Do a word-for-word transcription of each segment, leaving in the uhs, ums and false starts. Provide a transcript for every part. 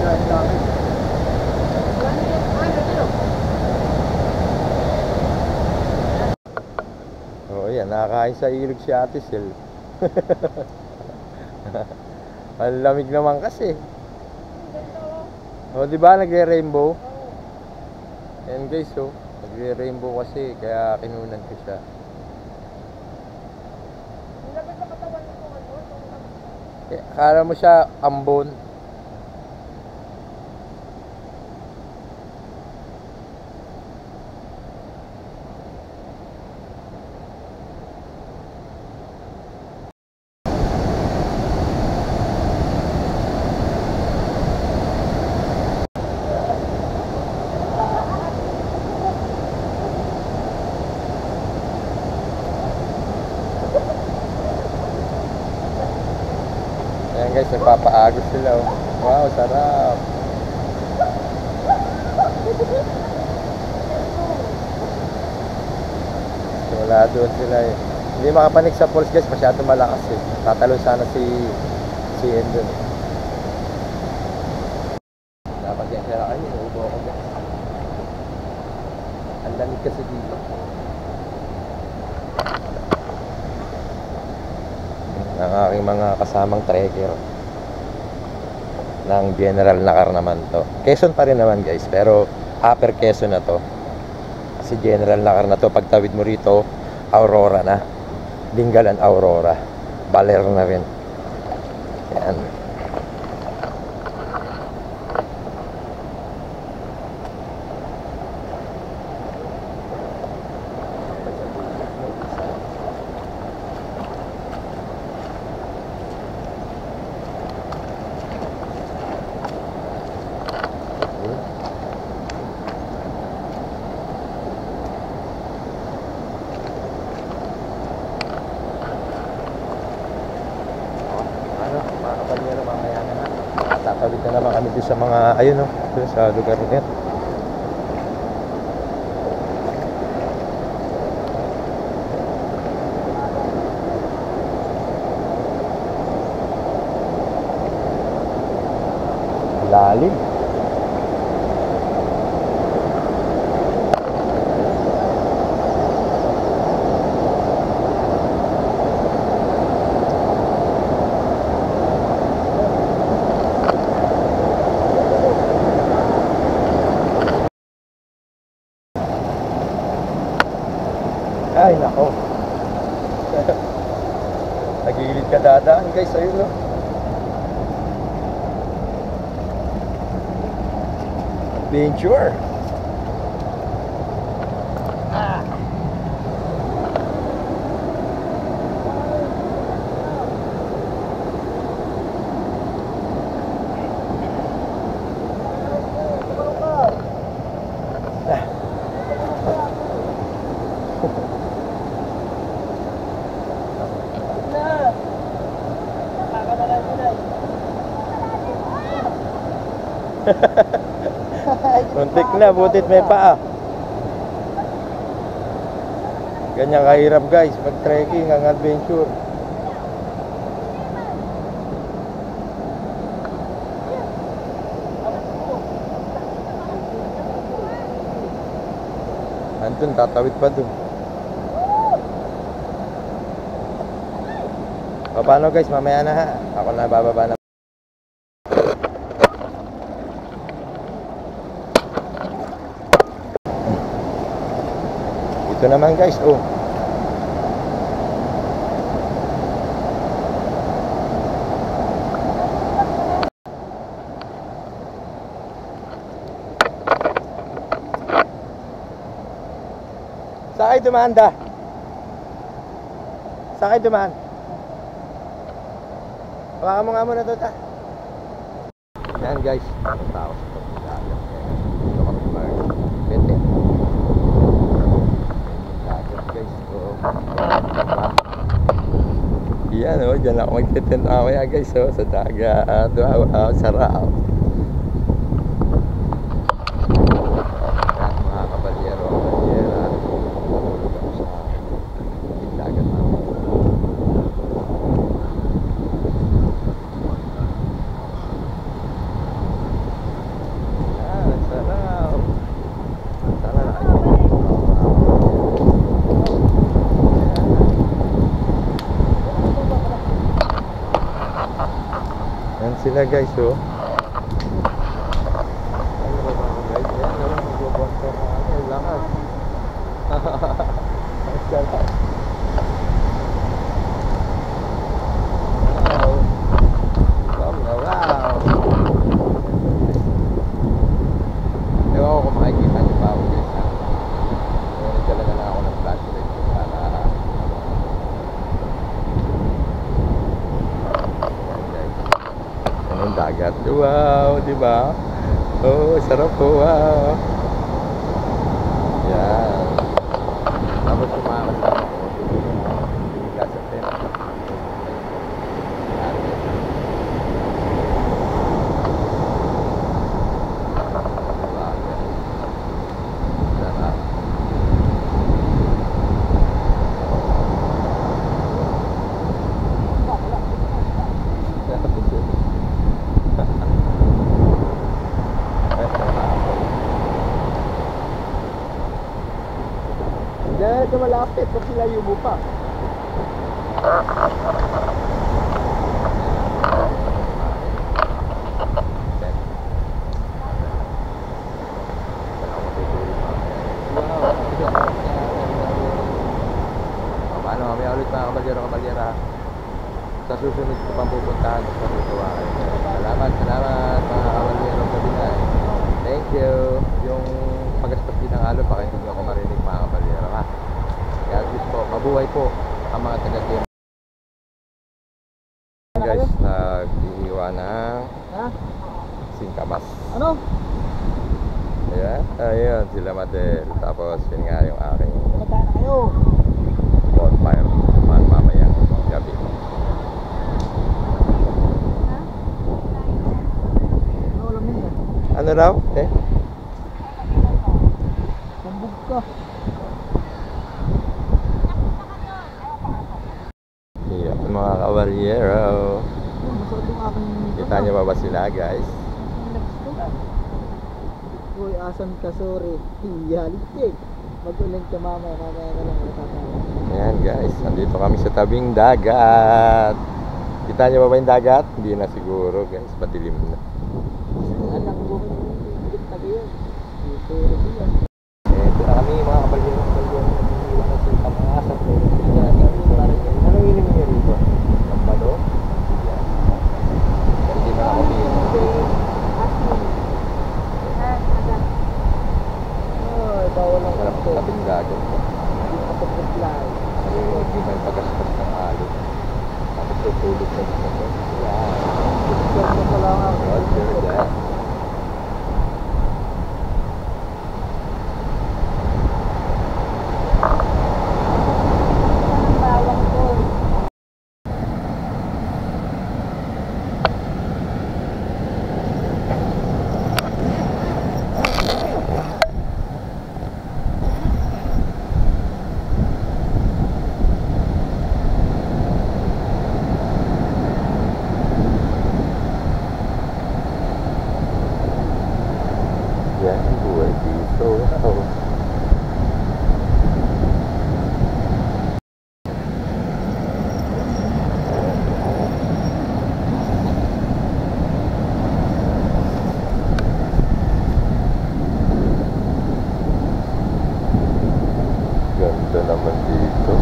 Oo, yan. Nakakain sa ilog si Ate Sel. Ang lamig naman kasi. O, di ba nagre-rainbow? Ayan guys, oh. Nagre-rainbow kasi, kaya kinunan ko siya. Eh, akala mo siya ambon. Ayan guys, nagpapaagos sila, oh. Wow, sarap. Wala doon sila eh. Hindi makapanik sa pulse guys, masyado malakas eh. Tatalo sana si si Endon. Napasensya na kayo, naubo ako guys. Ang lamig kasi dito. Ang aking mga kasamang trekker ng General Nakar naman to. Quezon pa rin naman guys, pero upper Quezon na to. Kasi General Nakar na to, pagtawid mo rito, Aurora na. Dingalan Aurora. Baler na rin. Yan. Tatawid na naman kami doon sa mga, ayun o, doon sa lugar nito. Lalim. Ay, nako. Nagigilid ka dadaan guys, ayun no. Adventure. Ah. Muntik na, butit may paa. Ganyan kahirap guys, pag trekking ang adventure. Andun, tatawid pa dun. O paano guys, mamaya na ha. Ako na bababa na. Ito naman guys, oh. Saan kayo dumaan da? Saan kayo dumaan? Hawakan mo nga muna ito ta. Yan guys, tao sa pagkakalang. Dito kami mag-pete. Yan o, dyan ako magtitent mamaya guys o, sa dagat, uh, sarap. Yan mga kabalyero, kabalyera, sa dagat namin. sila guys, oh. Ano ba ba guys? Ayan, naman magbobonto na ano, lakas. Ang sarap. Wow. Wow, wow. Ewan ko kung makikita niyo pa ako guys, ha. So, nagdala na lang ako ng flashlight para ang dagat. Wow, di ba? Oh, sarap po. Wow. Yan. Tapos kumakas lang ako. Bigas sa tent. Yan. Diba? Sarap. Diyan ito malapit, kasi layo mo pa. Paano kami ulit mga kabalyero kabalyera? Sa susunod ko pang pupuntahan at matutuwa kayo. Salamat, salamat mga kabalyero kabinay. Thank you. Yung pagaspas din ng alon, baka hindi nyo ako marinig mga kabalyero, ha? God bless po. Mabuhay po ang mga taga-team. Guys, nag-iiwa ng singkamas. Ano? Ayan, ayun sila Madel. Tapos yun nga yung aking Pinagkaan na kayo. bonfire man mamayang gabi. Ano alam nyo yan? Ano raw? Eh? Sambog ka. Yeah, mga kabalyero. Yun, masarap yung aking... Kita nyo ba ba sila guys? Uy, asan ka, sorry. Hiyalik. Mag-ulan ka mamaya, mamaya ka lang natatawa. Ayan guys, andito kami sa tabing dagat. Kita nyo ba ba yung dagat? Hindi na siguro guys, madilim na. Anak mo, higit tabi yun. Ito rin yan. Ito na kami mga kabalyero. Nag-iiwan na sila mga asap. Ano ilim nyo rito? Ang balo? Yan. Hindi na ako ilim. Ay, bawal ang Sarap sa tabing dagat. Hindi nakapag-reply. Hindi may pagaspas ng alon. Tapos tutulog na dito. Yan. Picture mo pa lang ako. Roger that. Bawang ko. Yan, buhay dito. Wow. Ganda naman dito.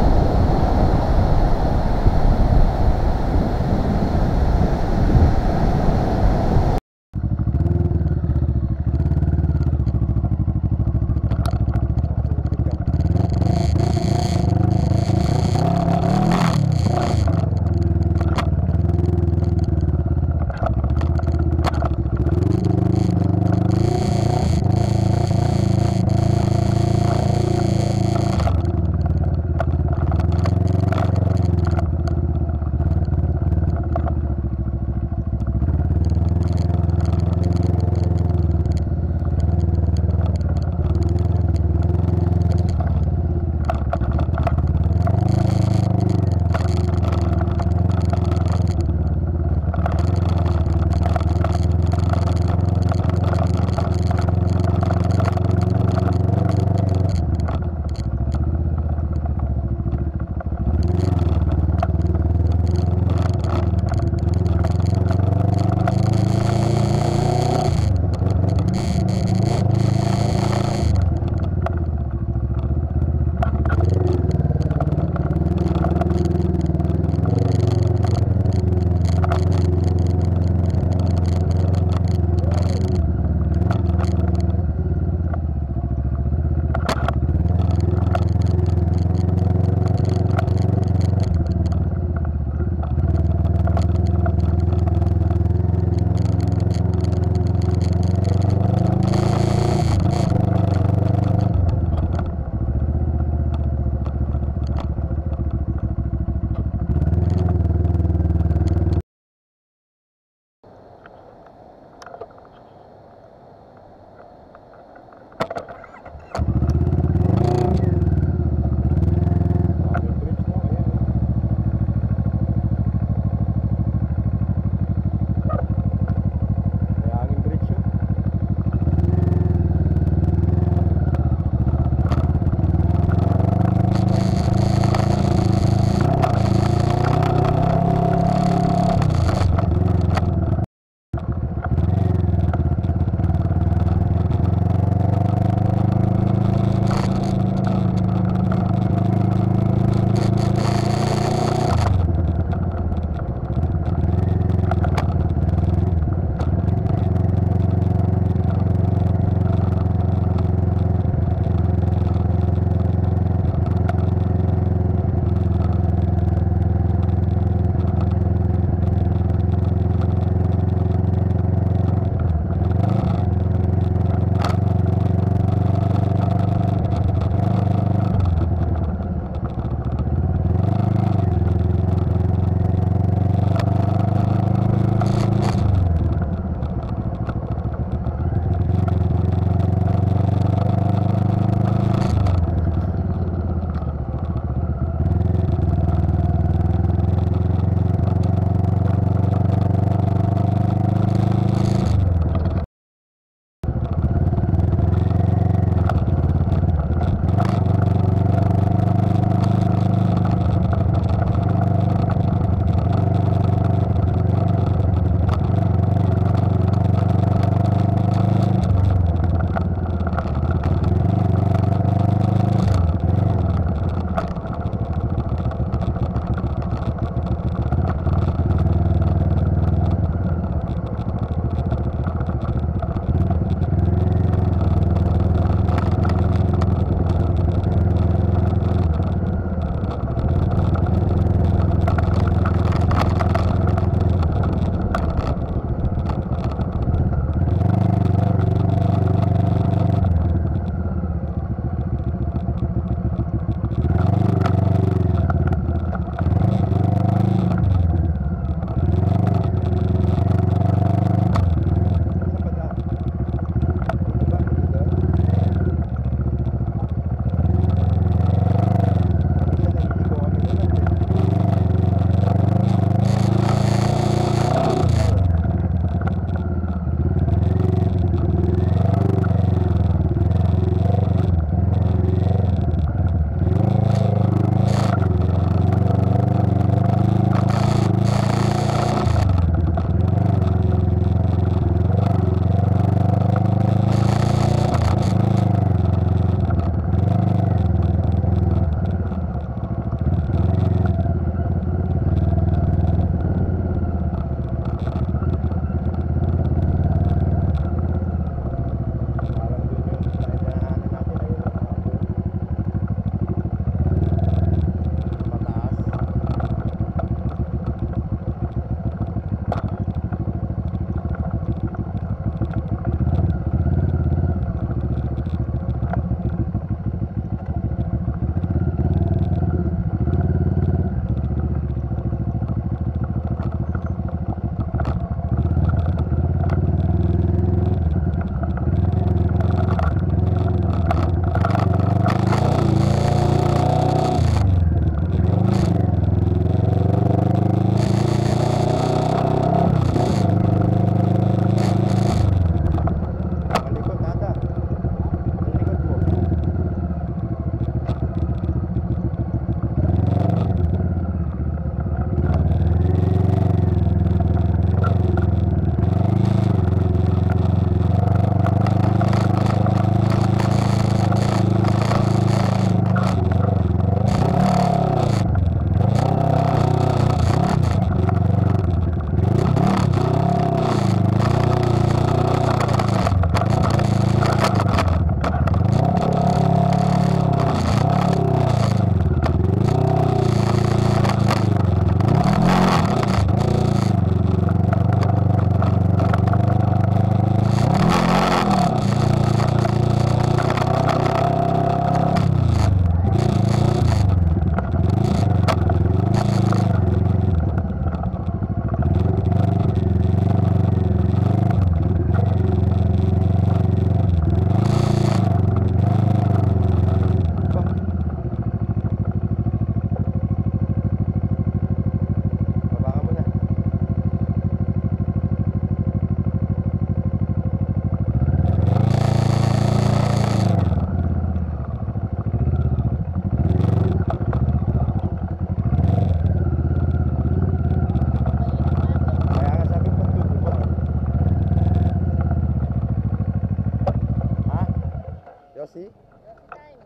Yossi? Yossi time.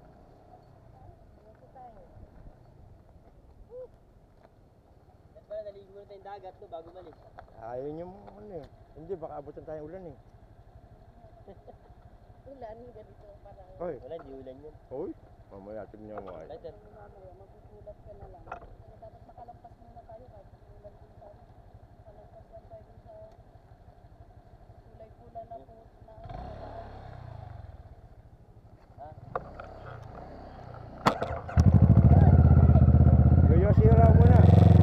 Yossi time. Yan pala, naligo na tayong dagat no, bago balik. Ayun yung ano eh. Hindi, baka abutan tayong ulan eh. Ulan, ganito parang. Oy. Wala, di ulan yun. Oy, mamaya tignan mo ay. Later. Mamaya, magugulat ka na lang. Kaya dapat makalampas muna tayo kahit ulan din tayo. Makalampas lang tayo dun sa kulay-kulay na po na ha? Yoyosi raw muna.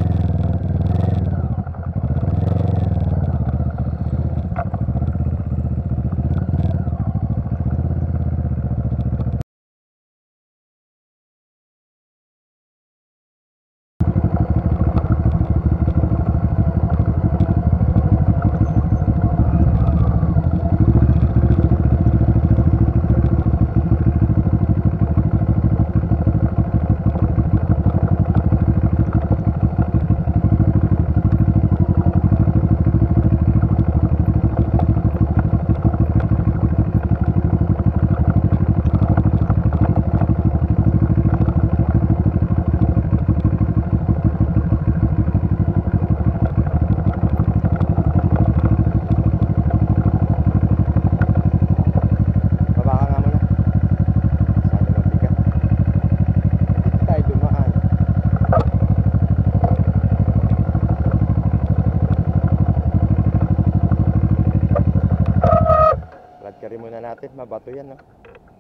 Muna natin, mabato yan, no?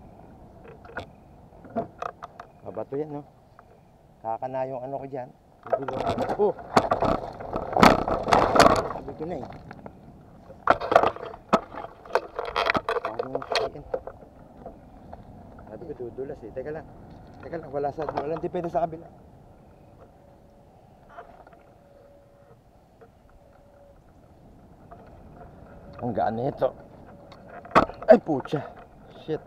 Mabato yan, no? Kakana yung ano ko dyan. Oh! Sabi ko na eh. Sabi ko dudulas eh. Teka lang. Teka lang, wala sa, walang depende sa kabila. Ang gaan nito. Ay, pucha. Shit.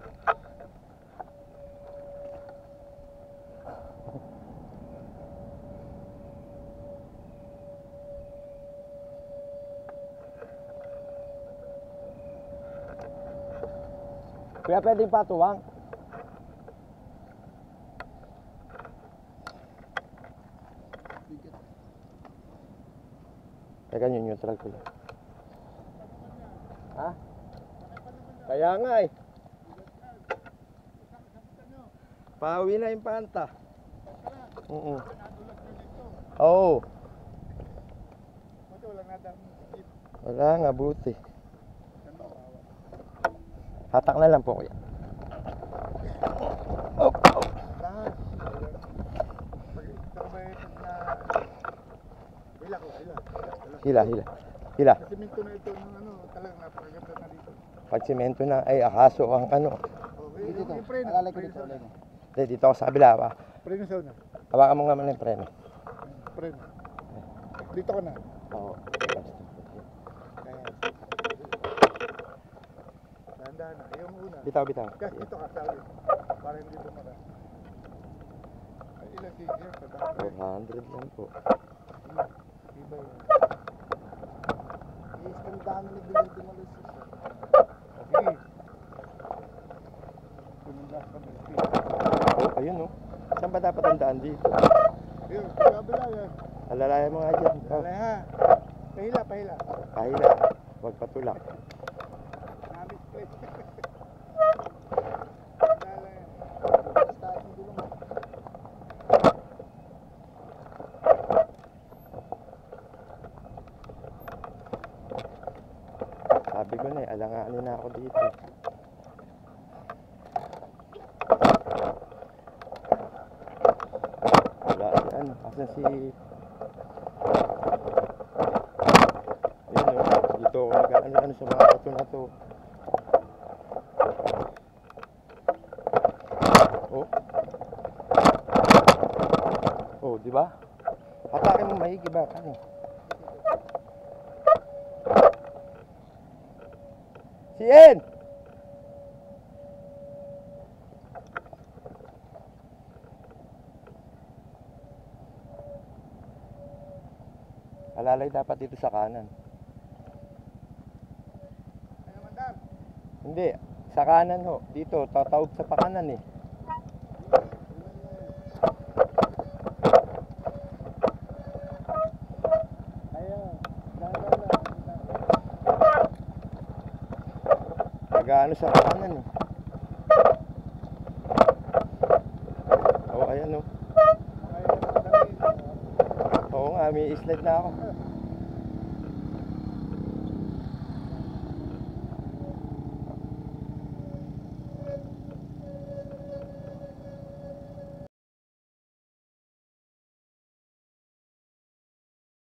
Kuya, pwedeng patuwang? Teka, yung neutral ko lang. Ha? Kaya nga eh. Pawi na yung panta. Oo. Oo. Wala nga, buti. Hatak na lang po kuya. Oh, oh. Hila, hila. Hila. Simento na ito ng ano, talagang napakaganda na dito. Pag simento na ay ahaso ang ano. Okay, dito, yung preno. Alalay ko dito. Hindi, dito ako sa kabila pa. Preno sa una. Hawakan mo nga man yung preno. Preno. Dito ka na. Oo. Kaya. Dahan-dahan na. Yung una. Bitaw, bitaw. Gas dito ka, sabi. Para hindi bumara. Ay, ilang gig yan? four hundred lang po. Iba yun. I-scan daan na nag-deliver mo lang siya. Sige. Tumundas ka ng speed. Oh, ayun oh. Saan ba dapat ang daan dito? Ayun, kabila yan. Alalayan mo nga dyan. Oh. Alay ha. Pahila, pahila. Pahila. Huwag patulak. Namit ko eh. Alay. Start mo dito mo. Sabi ko na eh, alanganin na ako dito. Wala si ano, asan si... Ayun o, dito ako nag-ano-ano sa mga pato na to. Oh. Oh, di ba? Atakin mo maigi ba? Ano? Si En! Alalay dapat dito sa kanan. Ano mandar? Hindi, Sa kanan ho. Dito, tatawag sa pakanan eh. Ayun. Dala na. Nag-ano sa pakanan eh. Oh, ayan oh. Oo nga, may slide na ako.